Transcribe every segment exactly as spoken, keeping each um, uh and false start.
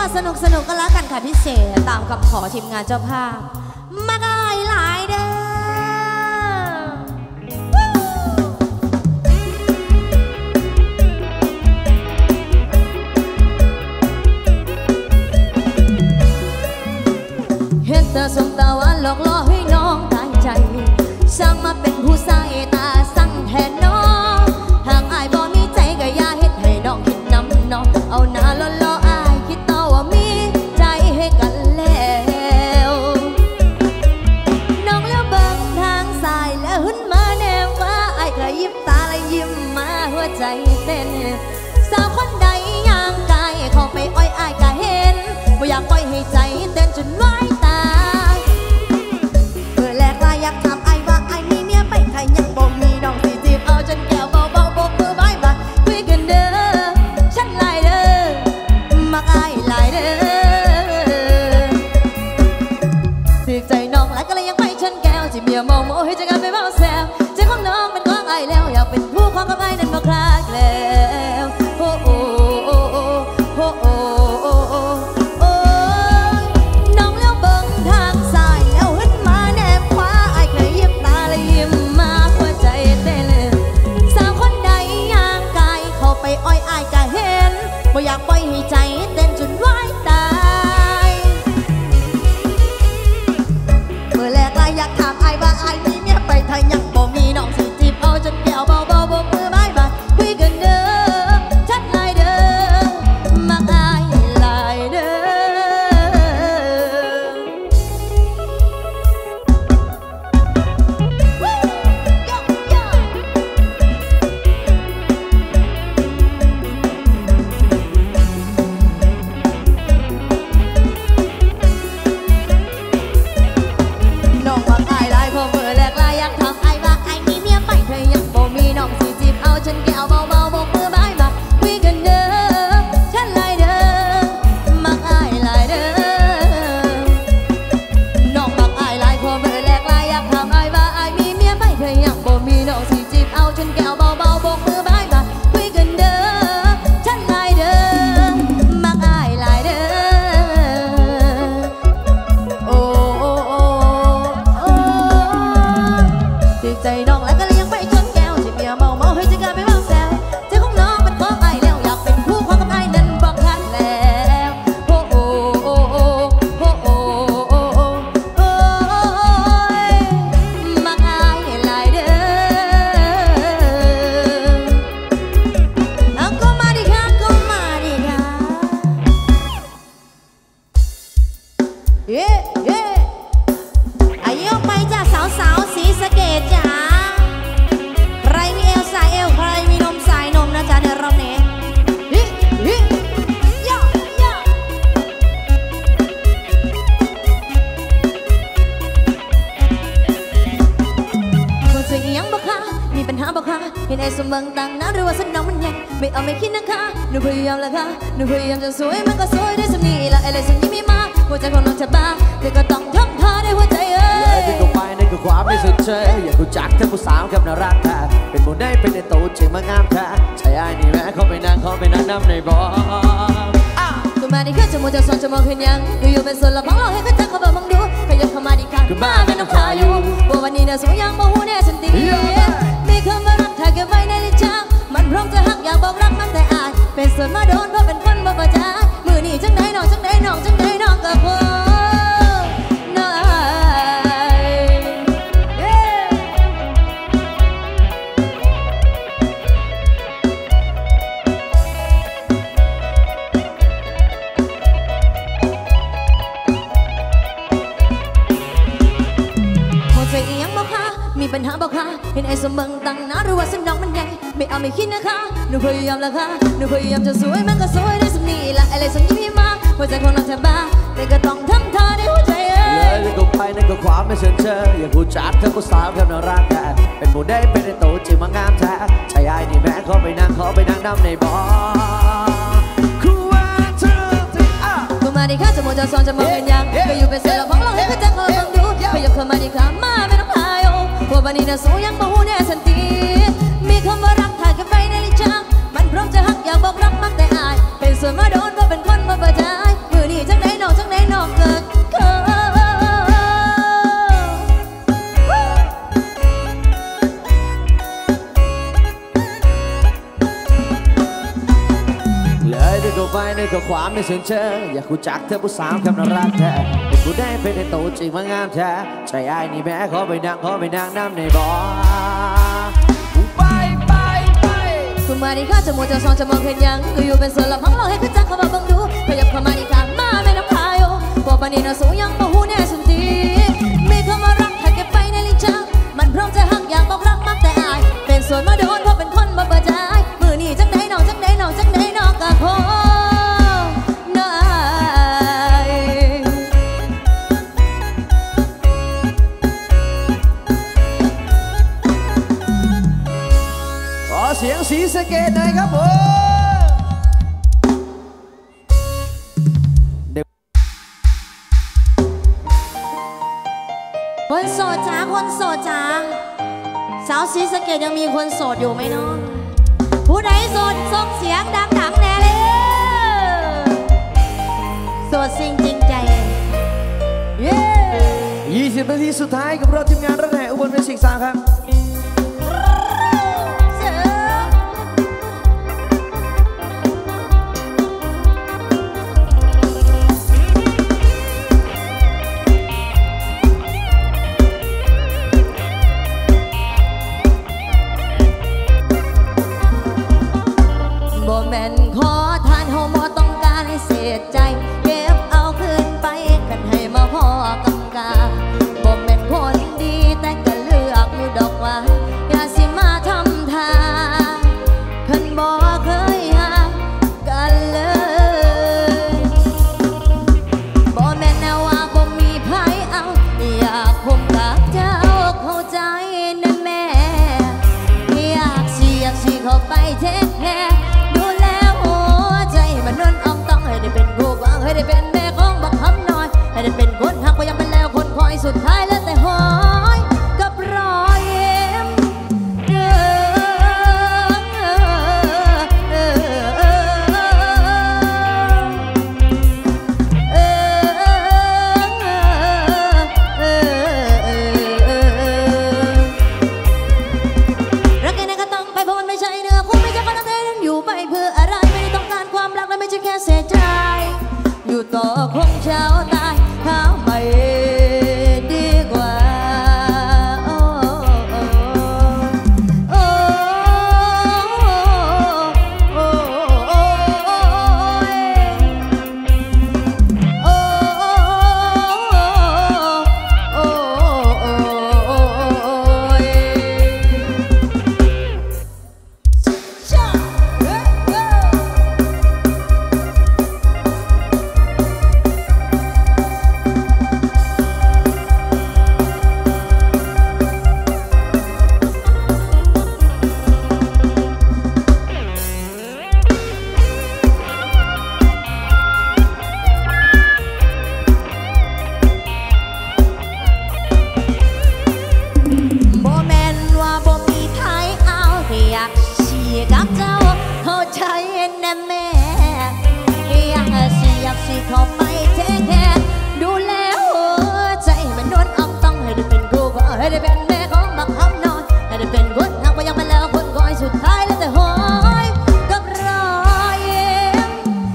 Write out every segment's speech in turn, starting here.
ว่าสนุกสนุกกันแล้วกันค่ะพิเศษตามคำขอทีมงานเจ้าภาพมาได้หลายเด้อเห็นเธอสมตาหวานหลอกล่อให้น้องตายใจสร้างมาเป็นผู้ใส่ตาสั่งแทนน้องหากอายบ่มีใจก็อย่าเฮ็ดให้น้องคิดน้ำน้องเอาหน้าล้อล้ออายคิดต่อว่ามีใจให้กันแล้วน้องแล้วเบิ่งทางสายแล้วหุ่นมาแนวว่าอายก็ยิ้มตาและยิ้มมาหัวใจเต้นสาวคนใดย่างกายเข้าไปอ้อยอายก็เห็นบ่อยากปล่อยให้ใจเต้นจนวายตายเมื่อแรกลาอยากถามอายว่าอายมีเมียไปใครยังบ่มีน้องสิจีบเอาจนแก้วเบาเบาโบกมือบายบายคุยกันเด้อฉันหลายเด้อมักอายหลายเด้อสึกใจน้องหลายก็เลยยังไปชนแก้วจีบเมียเมาโมให้ใจกันไปเมาแซวใจของน้องเป็นของอายแล้วอยากเป็นผู้ของกับอายนั้นบ่คลาดแล้วโอ้โอ้โอ้โอ้โอ้โอ้บ่อยากปล่อยให้ใจเต้นจนวายตายเมื่อแรกลายอยากถามอายว่าอายมีเมียไปไทยยังบ่มีน้องสิจีบเอาจนแก้วเบาเบาโบกมือบายบายคุยกันเด้อชัดหลายเด้อมักอายหลายเด้อฉันแก้วเบาเบาโบกมือบายบายคุยกันเด้อฉันหลายเด้อมักอายหลายเด้อน้องมักอายหลายพอเมื่อแรกลายอยากถามอายว่าอายมีเมียไปเธอยังบ่มีน้องสิจีบเอาฉันแก้วเบาเบาโบกมือบายบายคุยกันเด้อฉันหลายเด้อมักอายหลายเด้อโอ้โอ้โอ้โอ้ติดใจน้องแล้วก็เลยยังไปจนแก้วจีบเมียเมาเมาให้ใจกันไปบ้างแซวใจของน้องเป็นของอายแล้วอยากเป็นผู้ของกับอายนั้นบอกทันแล้วโอ้โอ้โอ้โอ้โอ้โอ้โอ้โอ้มักอายหลายเด้อเอาก็มาดิค่ะก็มาดิค่ะเย้เย้อายุไปจ้าสาวสาวสีสะเกดจ้าใครมีเอวสายเอวใครมีนมสายนมนะจ๊ะในรอบนี้ฮิฮิย่าย่าคนสวยยังบอกค่ะมีปัญหาบอกค่ะเห็นไอ้สมบังต่างนะหรือว่าสนองมันยังไม่เอาไม่คิดนะคะหนูพยายามละค่ะหนูพยายามจะสวยมันก็สวยได้สำนีละไอ้เลยสิ่งที่มีมาหัวใจของน้องจะบ้าแต่ก็ต้องทำท่าได้หัวใจเอ้ยที่กูไปนั่นคือความไม่สนใจอยากกูจักเธอผู้สาวกับน่ารักแท้เป็นโมได้เป็นในโต๊ะจริงมางามแท้ใช่ไอ้นี่แม่เขาไปนั่งเขาไปนั่งน้ำในบ่อกูมาดิค่ะจะมัวจะสอนจะมองเห็นยังอยู่ๆเป็นส่วนละพังเราให้เขาจักเขาบอกมึงดูขยับเข้ามาดิค่ะกูมาเป็นน้องชายอยู่ว่าวันนี้น่ะสวยยังบ่หูแน่ฉันตีมีคำว่ารักถ้าเก็บไว้ในลิ้นชักมันพร้อมจะหักอยากบอกรักมันแต่อายเป็นส่วนมาโดนเพราะเป็นคนบ่ประจักษ์มือนี่จังได้น้องจังได้น้องจังได้น้องกับพ่อมีปัญหาบอกค่ะเห็นไอ้สมบังตั้งนะหรือว่าสนองมันใหญ่ไม่เอาไม่คิดนะคะหนูพยายามละค่ะหนูพยายามจะสวยมันก็สวยได้สำนีละอะไรสังยิ้มมาหัวใจของน้องจะบ้าแต่ก็ต้องทำท่าได้หัวใจเอ้ยเลยกูไปนั่นก็ความไม่สนใจอยากกูจักเธอผู้สาวกับน่ารักแท้เป็นโมได้เป็นในโต๊ะจริงมางามแท้ใช่ไอ้นี่แม่เขาไปนั่งเขาไปนั่งน้ำในบ่อกูมาดิค่ะจะมัวจะสอนจะมองเห็นยังก็อยู่เป็นเสือแล้วพังเราให้เขาจักเขาบังดูขยับเข้ามาดิค่ะมาไม่ต้องพายโอ้ว่าวันนี้น่ะสวยยังบ่หูแน่สันทีมีคำว่ารักถ่ายกันไปในลิ้นชักมันพร้อมจะหักอยากบอกรักมักแต่อายเป็นส่วนมาโดนเพราะเป็นคนมาประจายมือข้อความในเสียงเธออยากกูจักเธอผู้สาวคำน่ารักแท้กูได้เป็นในโตจริงมางามแท้ใจไอ้นี่แม่ขอไปนั่งขอไปนั่งน้ำในบ่อไปไปไปกูมาดีข้าจะมัวจะซองจะมองเห็นยังกูอยู่เป็นส่วนละพังเราให้ขึ้นจักเข้ามาบังดูขยับเข้ามาดีข้ามาไม่น้ำพายพวกปนีน่ะสูงยังบ่หูแน่สุดทีมีคำว่ารักถ้าเก็บไปในลิ้นชักมันพร้อมจะหักอยากบอกรักมากแต่อายเป็นส่วนมาโดนเพราะเป็นคนมาเปิดใจมือนี่จังไหนน้องจังไหนน้องจังไหนน้องกะโคน้อยขอเสียงสีสะเกดหน่อยครับผมคนโสดจ้าคนโสดจ้าสาวศรีสะเกษยังมีคนโสดอยู่ไหมน้องผู้ใดโสดส่งเสียงดังๆแน่เลยโสดสิ่งจริงใจเย้ยี่สิบนาทีสุดท้ายกับรถทีมงานรถแห่อุบลเวสิกสามครับบ่แม่นขอทานเฮาบ่ต้องการให้เสียใจเก็บเอาคืนไปกันให้มาพอกำกาบ่แม่นคนดีแต่ก็เลือกอยู่ดอกว่าอย่าสิมาทำทางคันบ่เคยห่างกันเลยบ่แม่นแนวว่าบ่มีไผเอาอยากคบกับเจ้าเข้าใจนะแม่อยากสิอยากสิเข้าไปเทคแคร์ให้ได้เป็นผู้ฟังให้ได้เป็นแม่ของบักคำน้อยให้ได้เป็นคนหักก็ยังเป็นแล้วคนคอยสุดท้ายแล้วแต่หอยกับรอยยิ้มเอรักกันก็ต้องไปเพราะมันไม่ใช่เนื้อคู่ไม่ใช่คนนั้นอยู่ไปเพื่ออะไรไม่ได้ต้องการความรักและไม่ใช่แค่เสียใจอยู่ต่อคงเช้าตายข้าวไม่ดีกว่าโอ้โอ้โอ้โอ้โอ้โอ้กับเจ้าเข้าใจนะแม่อยากสิอยากสิเข้าไปเทคแคร์ดูแลหัวใจมันนวลอ่องต้องให้ได้เป็นกูก็ให้ได้เป็นแม่ของบักคำน้อยให้ได้เป็นคนหักว่ายังเป็นแล้วคนคอยสุดท้ายแล้วแต่หอยกับรอยยิ้ม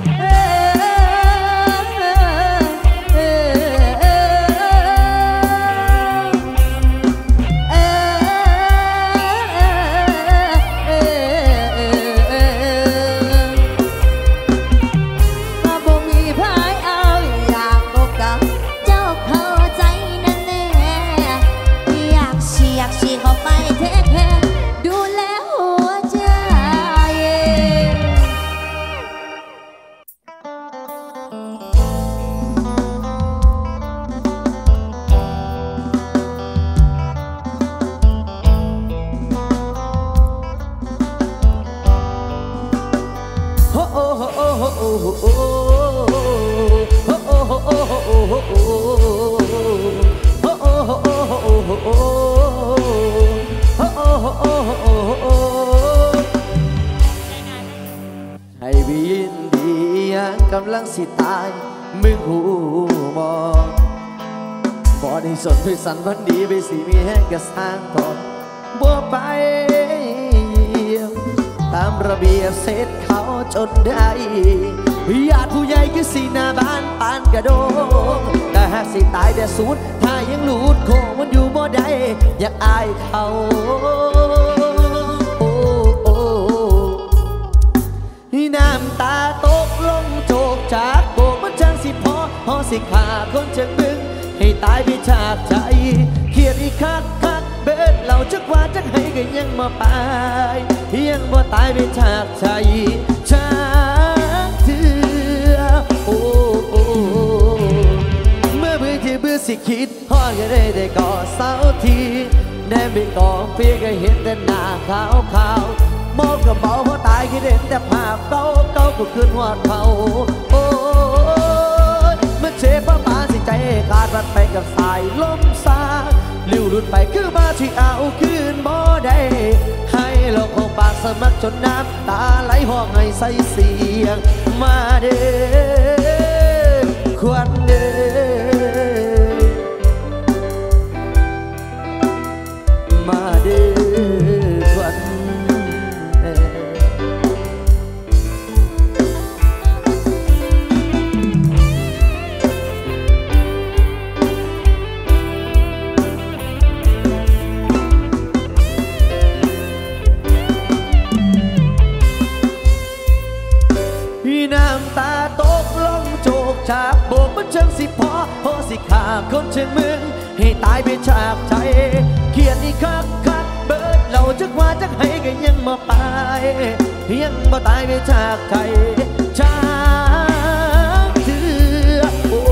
ให้บินดียังกำลังสิตายมึงหูมองบ่ได้สนด้วยสันวันดีไปสิมีแห้งกระสร้างต่อบ่ไปตามระเบียบเสร็จเขาจนได้ญาติผู้ใหญ่คือสีหน้าบ้านปานกระโดงแต่หากสิตายแต่สูญถ้ายังหลุดโคมันอยู่บ่ได้อยากอายเขาโอ้โอ้น้ำตาตกลงโจกจากโบกมันจังสิพอพอสิขาคนจังมึงให้ตายไปจากใจเครียดอีกคักคักเบ็ดเราจักว่าจักให้ก็ยังมาไปยังบ่ตายไปจากใจจากเธอโอ้โอ้เมื่อเบื่อที่เบื่อสิคิดพ่อก็ได้ได้ก่อเสาทีแนมไปกองเปียก็เห็นแต่หน้าขาวขาวมองกับเบาเพราะตายคิดเห็นแต่ภาพเก่าเก่าก็ขึ้นหัวเขาโอ้ยมันเจ็บปานสิใจขาดมันไปกับสายลมซาลิ้วหลุดไปคือมาที่เอาคืนบ่ได้ให้เราคงปากสมัครจนน้ำตาไหลห้องให้ใส่เสียงมาเด้อควันเด้อมาเด้อควันน้ำตาตกลงโจกจากโบกมันจังสิพอพอสิขาคนเชิงมึงให้ตายไปจากใจเขียนอีกคักคักเบิดเราจักว่าจักให้ก็ยังมาไปยังบ่ตายไปจากใจจากเธอโอ้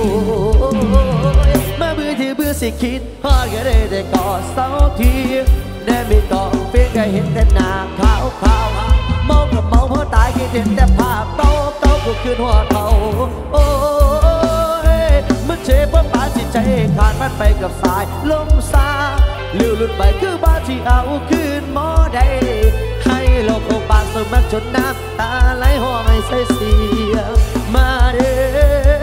มาเบื่อที่เบื่อสิคิดพอก็ได้แต่ก่อเสาทีแน่ไม่ต้องเพียงแค่เห็นแต่หน้าขาวขาวเมากับเมาเพราะตายคิดเห็นแต่ภาพเก่าเก่าก็คืนหัวเขาโอ้ยมันเจ็บเพราะปานสิใจขาดมันไปกับสายลมซาเลี้ยวหลุดไปคือบ้าที่เอาคืนหมอได้ให้โลกโอปากสมัครจนน้ำตาไหลห้องให้ใส่เสียงมาเด้อ